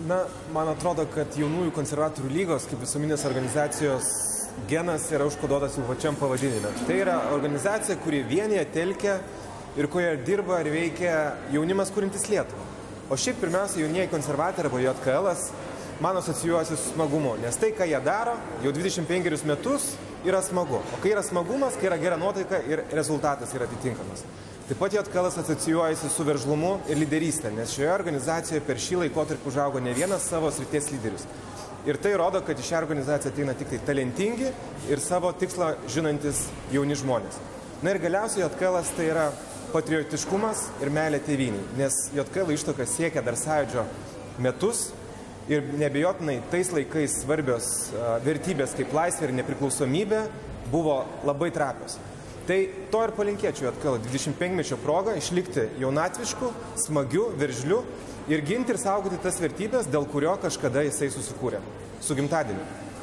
Na, man atrodo, kad jaunųjų konservatorių lygos kaip visuomeninės organizacijos genas yra užkoduotas jau pačiam pavadinime. Tai yra organizacija, kuri vienyje, telkia ir kurioje dirba ir veikia jaunimas kūrintis Lietuvą. O šiaip pirmiausia, jaunieji konservatoriai arba JKL-as man asocijuojasi su smagumu, nes tai, ką jie daro jau 25 metus, yra smagu. O kai yra smagumas, kai yra gera nuotaika ir rezultatas yra atitinkamas. Taip pat JKL-as asocijuojasi su veržlumu ir lyderystė, nes šioje organizacijoje per šį laikotarpį užaugo ne vienas savo srities lyderius. Ir tai rodo, kad į šią organizaciją ateina tik tai talentingi ir savo tikslą žinantis jauni žmonės. Na ir galiausiai JKL-as tai yra patriotiškumas ir meilė tėvynei, nes JKL ištakas siekia dar Sąjūdžio metus ir neabejotinai tais laikais svarbios vertybės kaip laisvė ir nepriklausomybė buvo labai trapios. Tai to ir palinkėčiau JKL 25-mečio progą išlikti jaunatvišku, smagiu, veržliu ir ginti ir saugoti tas vertybės, dėl kurio kažkada jisai susikūrė. Su gimtadieniu.